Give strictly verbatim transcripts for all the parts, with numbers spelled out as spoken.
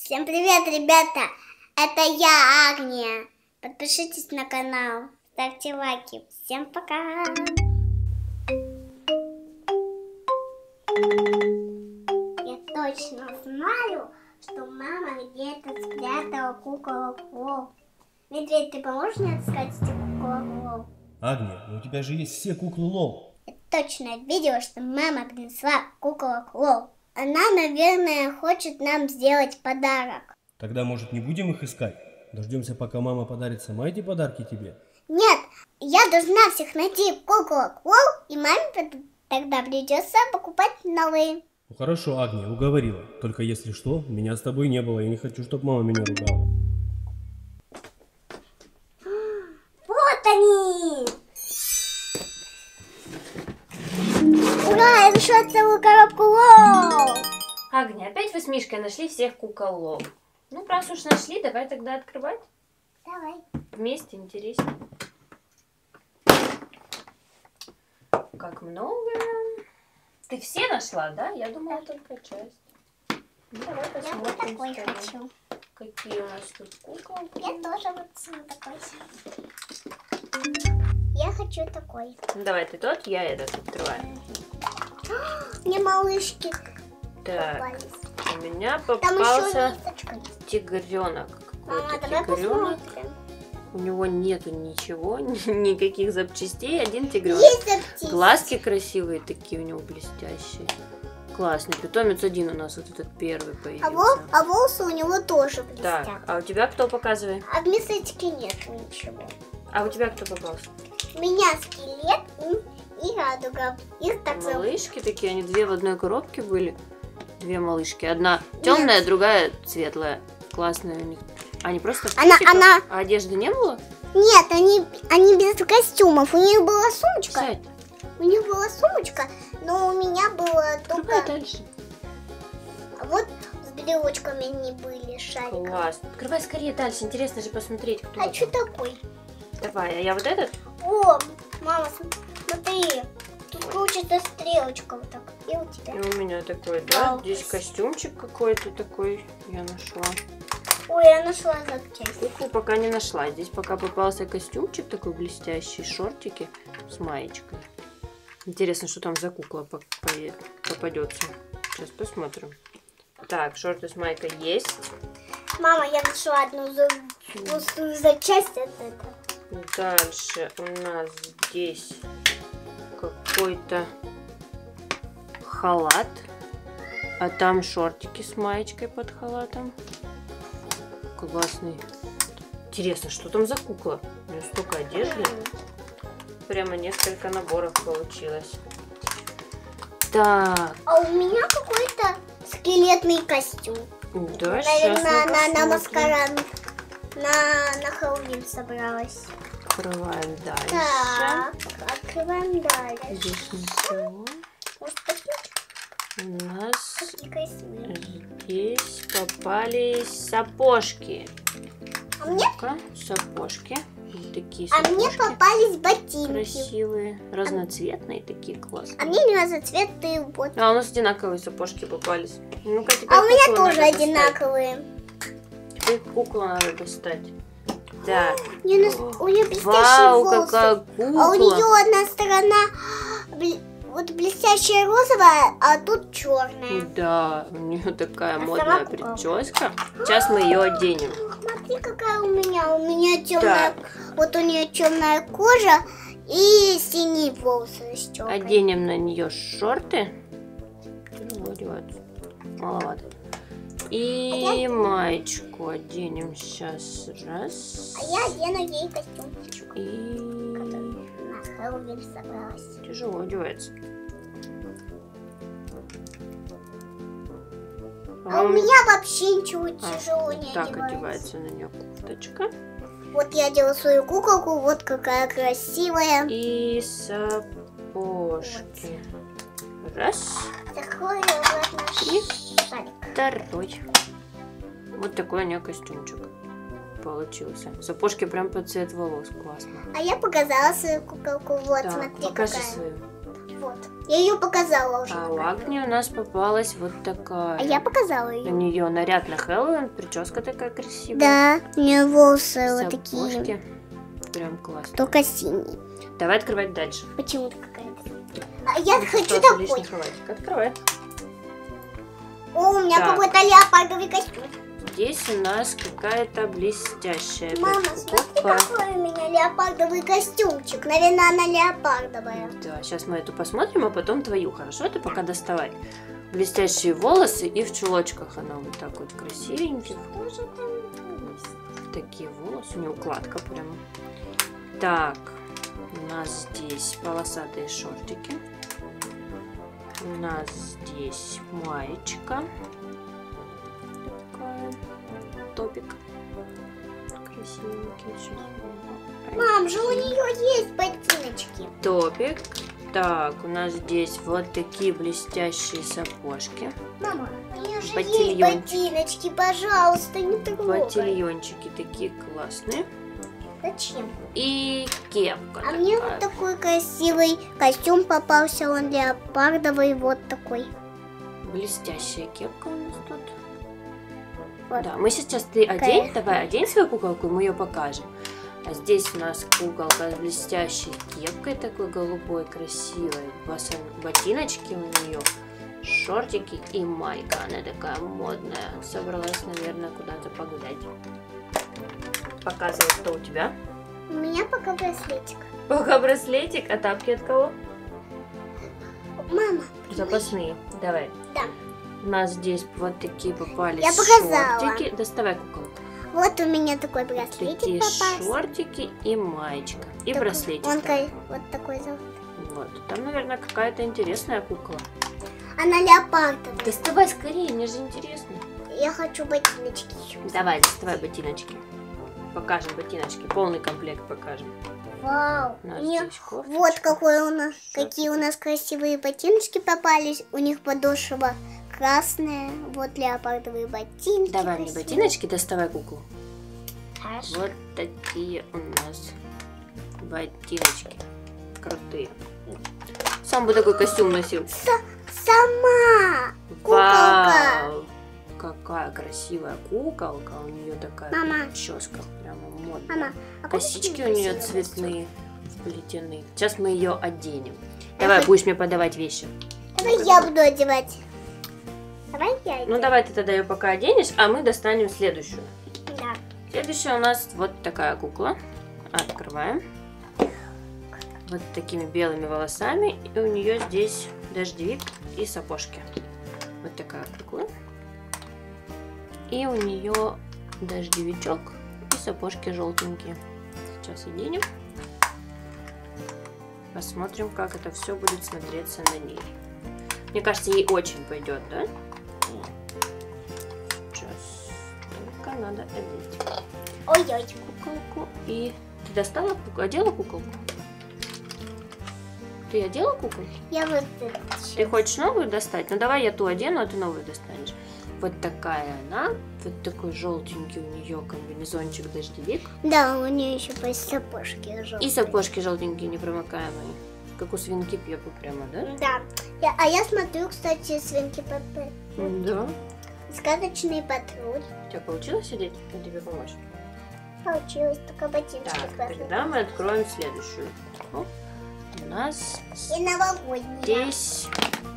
Всем привет, ребята! Это я, Агния. Подпишитесь на канал, ставьте лайки. Всем пока! Я точно знаю, что мама где-то спрятала куколок Лол. Медведь, ты поможешь мне отыскать эти куколок Лол? Агния, у тебя же есть все куклы Лол. Я точно видела, что мама принесла куколок Лол. Она, наверное, хочет нам сделать подарок. Тогда, может, не будем их искать? Дождемся, пока мама подарит сама эти подарки тебе? Нет, я должна всех найти куколок Лол, и маме тогда придется покупать новые. Ну хорошо, Агния, уговорила. Только если что, меня с тобой не было. Я не хочу, чтобы мама меня ругала. Вот они! Ура, я нашла целую коробку Лол! Агния, опять вы с Мишкой нашли всех кукол Лол. Ну, раз уж нашли, давай тогда открывать. Давай. Вместе интереснее. Как много. Ты все нашла, да? Я думала, только часть. Ну, давай Я посмотрим. вот такой с тобой, хочу. какие у нас тут куколки. Я тоже вот такой. Я хочу такой. Ну, давай ты тот, я этот открываю. Мне малышки Так, попались. у меня Там попался еще ниточка. тигренок. Мама, Какой-то давай тигренок. посмотрим. У него нету ничего, никаких запчастей, один тигренок. Есть запчасти. Глазки красивые такие у него, блестящие. Классный. Питомец один у нас, вот этот первый появился. А, вол, а волосы у него тоже блестят. Так, а у тебя кто, показывай? А в мисочке нет ничего. А у тебя кто попался? У меня скелет и, и радуга. Их так зовут. Малышки такие, они две в одной коробке были. Две малышки. Одна темная, другая светлая. Классная у них. Они просто в Она- трусиках? она- А одежды не было? Нет, они, они без костюмов. У них была сумочка. Сядь. У них была сумочка, но у меня было Открывай только... дальше. А вот с брелочками они были, шариками. Класс. Открывай скорее дальше. Интересно же посмотреть, кто А это. что такой? Давай, а я вот этот? О, мама, смотри. Тут крутится стрелочка вот так. И у тебя. И у меня такой, да? Вау. Здесь костюмчик какой-то такой я нашла. Ой, я нашла запчасть. Куклу пока не нашла. Здесь пока попался костюмчик такой блестящий, шортики с маечкой. Интересно, что там за кукла по- по- попадется. Сейчас посмотрим. Так, шорты с майкой есть. Мама, я нашла одну за... пустую запчасть от этого. Дальше у нас здесь какой-то халат. А там шортики с маечкой под халатом. Классный. Интересно, что там за кукла? У нее столько одежды. Прямо несколько наборов получилось. Так. А у меня какой-то скелетный костюм. Да, сейчас Наверное, на, на маскарад. На, на Хэллоуин собралась. Открываем дальше. Так, открываем дальше. Здесь ничего. Может, такие, У нас такие красивые. здесь попались сапожки. А мне, Ну-ка, сапожки. Вот такие а мне сапожки. попались ботинки. Красивые, разноцветные такие классные. А мне не разноцветные вот. А у нас одинаковые сапожки попались. Ну-ка, теперь А у меня куклу тоже надо достать. одинаковые. Теперь куклу надо достать. Так. У нее, у нее блестящие Вау, волосы. какая кукла. А у нее одна сторона бл- вот блестящая розовая, а тут черная. Да, у нее такая А модная сама кукла. прическа. Сейчас мы ее оденем. Смотри, какая у меня. У меня темная. Вот у нее темная кожа и синие волосы с черной. Оденем на нее шорты. Тяжело одеваться. Маловато. И маечку оденем сейчас. Раз. А я одену ей костюмчик, И который на Хэллоуин собралась. тяжело одевается. А у меня вообще ничего А, тяжело не так одевается. одевается на нее кофточка. Вот я делаю свою куколку, вот какая красивая. И сапожки. Раз. Такой вот наш И шарик. второй. Вот такой у нее костюмчик получился. Сапожки прям под цвет волос. Классно. А я показала свою куколку. Вот, Так, смотри, покажи какая. свою. Вот. Я ее показала уже. А у Агни у нас попалась вот такая. А я показала У ее. нее наряд на Хэллоуин, прическа такая красивая. Да, у нее волосы вот такие. Сапожки. Прям классно. Только синие. Давай открывать дальше. Почему-то какая-то. А я Вот хочу остался такой. лишний халатик. Открывай. О, у меня Так. какой-то леопардовый костюм. Здесь у нас какая-то блестящая опять Мама, смотри, покупка. какой у меня леопардовый костюмчик. Наверное, она леопардовая. Да, сейчас мы эту посмотрим, а потом твою. Хорошо, ты пока доставай. Блестящие волосы и в чулочках она вот так вот красивеньких. Такие волосы, у нее укладка прямо. Так, у нас здесь полосатые шортики. У нас здесь маечка. Такая. Топик. Красивенький. Сейчас. Мам, же у нее есть ботиночки. Топик. Так, у нас здесь вот такие блестящие сапожки. Мама, у нее же Ботильон. есть ботиночки, пожалуйста, не трогай. Ботильончики такие классные. Зачем? И кепка. А мне такая. вот такой красивый костюм попался, он леопардовый, вот такой. Блестящая кепка у нас тут. Вот. Да, мы сейчас ты одень, давай одень свою куколку, и мы ее покажем. А здесь у нас куколка с блестящей кепкой такой голубой, красивой. Босо- Ботиночки у нее, шортики и майка. Она такая модная. Собралась, наверное, куда-то погулять. Показывай, что у тебя. У меня пока браслетик. Пока браслетик, а тапки от кого? Мама. Запасные. Давай. Да. У нас здесь вот такие попались Я показала. шортики. Доставай куколку. Вот у меня такой браслетик Такие попался. шортики и маечка. И Такой- браслетик. Он такой. ка- вот такой золотой. Вот. Там, наверное, какая-то интересная кукла. Она леопардовая. Доставай скорее, мне же интересно. Я хочу ботиночки еще. Давай, доставай ботиночки. Покажем ботиночки. Полный комплект покажем. Вау. У нас У неё- здесь кофточка. Вот какой у нас, Шортики. какие у нас красивые ботиночки попались. У них подошва красная. Вот леопардовые ботинки. Давай мне красивые. ботиночки, доставай куклу. Хорошо. Вот такие у нас ботиночки. Крутые. Сам бы такой костюм носил. С- Сама куколка. Вау! Какая красивая куколка. У нее такая Мама. прическа прямо модная. Мама, а Косички какой у нее красивый цветные, вплетены. Сейчас мы ее оденем. Давай, хочу- будешь мне подавать вещи. костюм? Давай я буду одевать. Давай я. Ну давай ты тогда ее пока оденешь, а мы достанем следующую. Да. Следующая у нас вот такая кукла. Открываем. Вот такими белыми волосами. И у нее здесь дождевик и сапожки. Вот такая кукла. И у нее дождевичок и сапожки желтенькие. Сейчас оденем. Посмотрим, как это все будет смотреться на ней. Мне кажется, ей очень пойдет, да? Сейчас. Только надо одеть Ой-ой. куколку. И ты достала куколку? Одела куколку? Ты одела куколку? Я вот это. Ты хочешь новую достать? Ну давай я ту одену, а ты новую достанешь. Вот такая она. Вот такой желтенький у нее комбинезончик дождевик. Да, у нее еще по сапожки желтые. И сапожки желтенькие, непромокаемые. Как у свинки Пеппы прямо, да? Да. Я- а я смотрю, кстати, свинки Пеппы. Да. Сказочный патруль. У тебя получилось одеть? Я тебе помочь. Получилось, только ботиночки Так, классные. тогда мы откроем следующую. О, у нас И новогодние. здесь...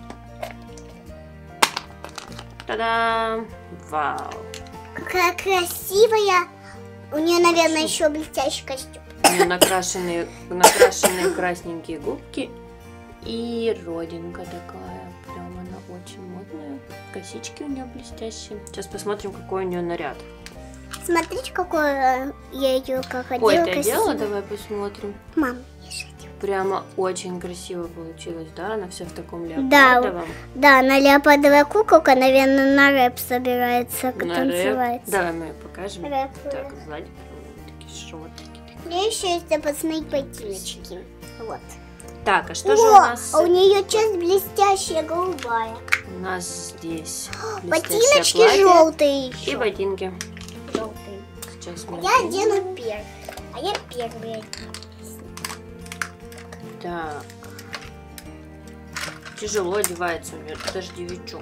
Та-дам! Вау! Какая красивая. У нее, наверное, еще блестящий костюм. У нее накрашенные, накрашенные красненькие губки и родинка такая. Прям она очень модная. Косички у нее блестящие. Сейчас посмотрим, какой у нее наряд. Смотрите, какой э, я ее как одела. Ой, ты красиво. одела? Давай посмотрим. Мам, я же одела. Прямо очень красиво получилось, да? Она вся в таком Да, леопардовом. Да, она леопардовая куколка, наверное, на рэп собирается На танцевать. рэп. Давай мы ее покажем. Рэп. Так, сзади такие шортики. У нее еще есть запасные ботиночки. Вот. Так, а что же у О, нас? а у нее часть блестящая, голубая. У нас здесь Ботиночки блестящее платье желтые и еще. ботинки. Желтые. Сейчас мы Я оденем. одену первый. А я первый. Так. тяжело одевается у нее, дождевичок.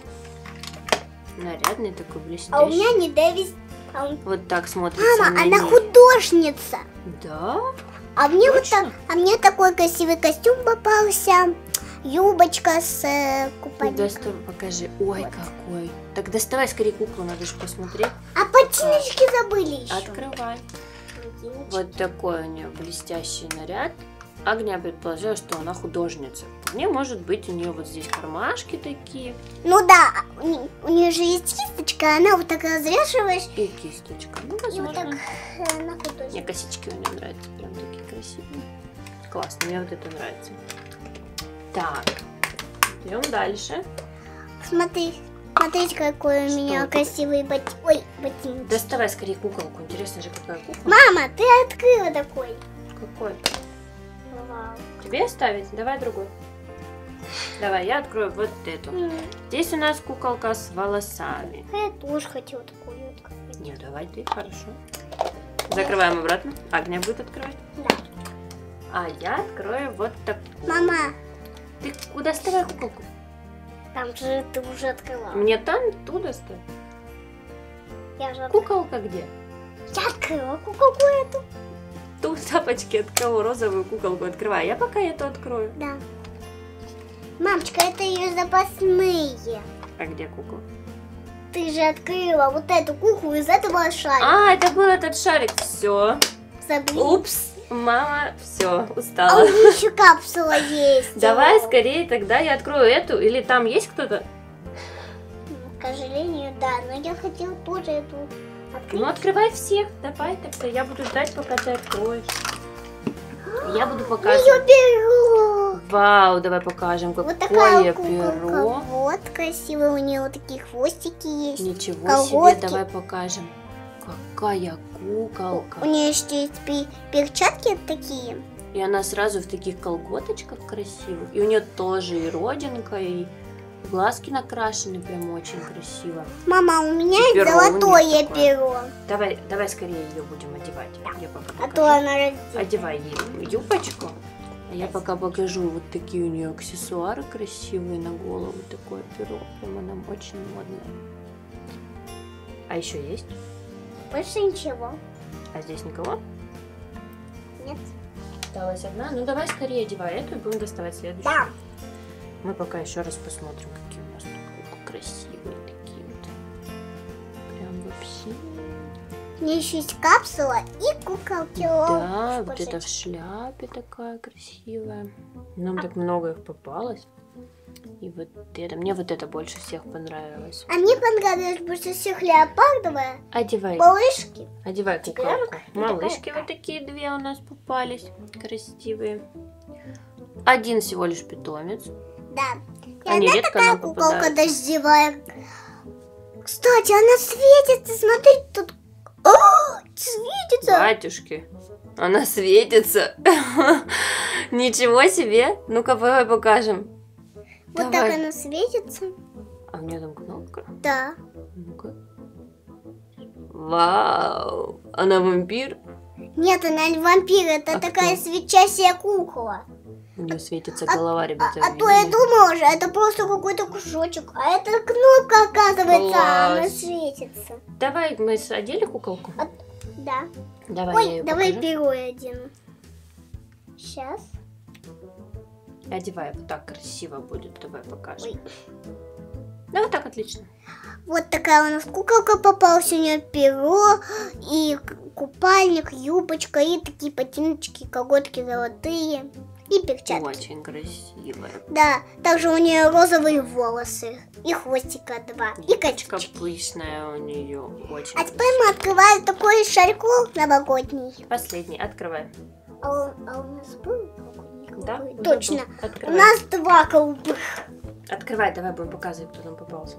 Нарядный такой, блестящий. А у меня не Дэвис. А у... Вот так смотрится. Мама, на она ней. художница. Да? А мне вот Точно? так, а мне такой красивый костюм попался. Юбочка с э, купальником. Достав... Покажи. Ой, Вот. какой. Так доставай скорее куклу, надо же посмотреть. А ботиночки забыли еще. Открывай. Ботиночки. Вот такой у нее блестящий наряд. Агния предположила, что она художница. Мне может быть у нее вот здесь кармашки такие. Ну да, у, не- у нее же есть кисточка, она вот так развешиваешь. И кисточка. Ну, И вот так возможно. э, она художница. Мне косички у нее нравятся. Прям такие красивые. Классно, мне вот это нравится. Так. Идем дальше. Смотри, смотрите, какой у Что меня это? красивый ботинок. Ой, ботинок. Доставай скорее куколку. Интересно же, какая кукла. Мама, ты открыла такой. Какой? Вау. Тебе оставить? Давай другой. Давай, я открою вот эту. М, Здесь у нас куколка с волосами. а я тоже хотела такую открыть. Не, давай ты, хорошо. Закрываем обратно. Агния будет открывать. Да. А я открою вот такую. Мама, Ты куда доставай куколку? там же ты уже открыла. Мне там туда ставь. Я же открыла. Куколка где? Я открыла куколку эту. Ту тапочки от кого? Розовую куколку открывай. Я пока эту открою. Да. Мамочка, это ее запасные. А где кукла? Ты же открыла вот эту куклу из этого шарика. А, это был этот шарик. Все. Забыли? Упс. Мама, все, А у устала. меня еще капсула есть. Давай О, скорее тогда я открою эту. Или там есть кто-то? К сожалению, да, но я хотела тоже эту открыть. Ну, открывай всех. Давай тогда. Я буду ждать, пока ты откроешь. Я буду показывать. Ее беру. Вау, давай покажем, Вот какое такая куколка. перо. Вот красивая, у нее вот такие хвостики есть. Ничего Колготки. себе, давай покажем. Какая куколка. У нее еще есть пе- перчатки такие. И она сразу в таких колготочках красивых. И у нее тоже и родинка, и глазки накрашены прям очень красиво. Мама, у меня И есть перо у неё золотое такое. перо. Давай, давай скорее ее будем одевать. Я пока А покажу. то она раздела. Одевай ей юбочку. А я пока покажу вот такие у нее аксессуары красивые на голову. Такое перо. Прям она очень модная. А еще есть? Больше ничего. А здесь никого? Нет. Осталась одна. Ну давай скорее одевай эту и будем доставать следующую. Да. Мы пока еще раз посмотрим, какие у нас тут куклы красивые такие вот. Прям вообще. У меня еще есть капсула и куколки. Да, О, вот боже. это в шляпе такая красивая. Нам так много их попалось. И вот это. Мне вот это больше всех понравилось. А мне понравилось больше всех леопардовая. Одевай. Малышки. Одевай куколку. Ну, Малышки такая. вот такие две у нас попались. Красивые. Один всего лишь питомец. Да. И Они она редко такая нам куколка попадаются. дождевая. Кстати, она светится. Смотри, тут... О, светится. Батюшки, она светится. Ничего себе. Ну-ка, давай покажем. Вот Давай. так она светится. А у нее там кнопка. Да. Ну-ка. Вау. Она вампир. Нет, она не вампир. Это А такая кто? светящая кукла. У нее светится голова, А, ребята. а то я думала же, это просто какой-то кусочек. А это кнопка, оказывается, а она Класс. светится. Давай мы одели куколку. Да. Давай я Ой, ее давай покажу. перо я одену. Сейчас. Одевай, вот так красиво будет. Давай покажем. Ой. Да, вот так отлично. Вот такая у нас куколка попалась. У нее перо и к- купальник, юбочка и такие ботиночки, колготки золотые и перчатки. Очень красивая. Да, также у нее розовые волосы и хвостика два и Юбочка косточки. пышная у нее. Очень А теперь мы открываем такой шариков новогодний. Последний, открывай. А у, а у нас был новогодний Да? какой? уже Точно. был. У Открывай. нас два голубых. Открывай, давай будем показывать, кто там попался.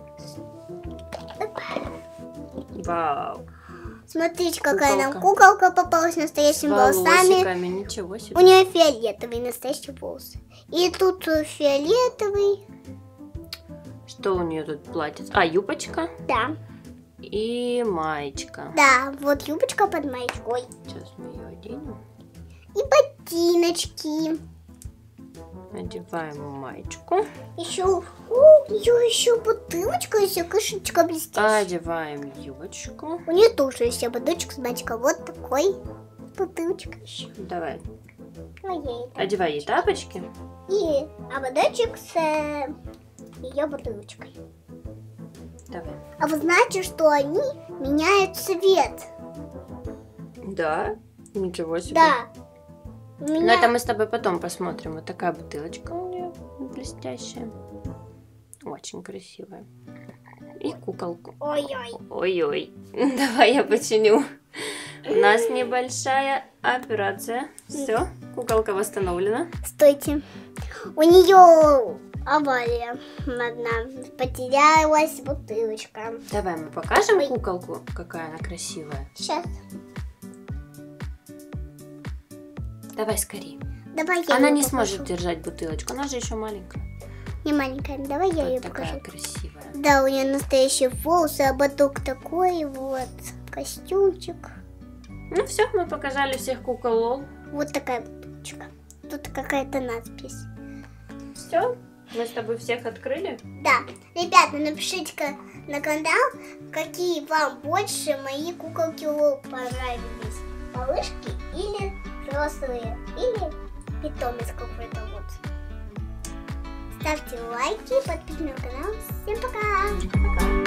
Вау. Смотрите, какая нам Куколка. куколка попалась с настоящими С волосами. волосиками, ничего себе. У нее фиолетовые настоящие волосы. И тут э, фиолетовый. Что у нее тут платье? А, юбочка Да. и маечка. Да, вот юбочка под маечкой. Сейчас мы ее оденем. И ботиночки. Одеваем маечку. Еще, о, ее еще бутылочка, еще крышечка блестящая. Одеваем юбочку. У нее тоже еще бутылочка, смотрите, вот такой бутылочка еще. Давай. Моей. Одевай ей тапочки. И ободочек с э, ее бутылочкой. Давай. А вы знаете, что они меняют цвет? Да? Ничего себе. Да. У Но меня... это мы с тобой потом посмотрим. Вот такая бутылочка у нее блестящая. Очень красивая. И куколку. Ой-ой. Ой-ой. Давай я починю. У нас небольшая операция. Все, куколка восстановлена. Стойте. У нее авария одна. Потерялась бутылочка. Давай мы покажем Ой. куколку, какая она красивая. Сейчас. Давай скорее. Давай я Она ее не покажу. сможет держать бутылочку, она же еще маленькая. Не маленькая, давай я Вот ее такая покажу. красивая. Да, у нее настоящие волосы, ободок такой вот, костюмчик. Ну все, мы показали всех кукол Лол. Вот такая бутылочка. Тут какая-то надпись. Все, мы с тобой всех открыли. Да, ребята, напишите-ка на канал, какие вам больше мои куколки Лол понравились. Малышки или взрослые, или питомец какой-то вот. Ставьте лайки, подписывайтесь на канал. Всем пока! Пока.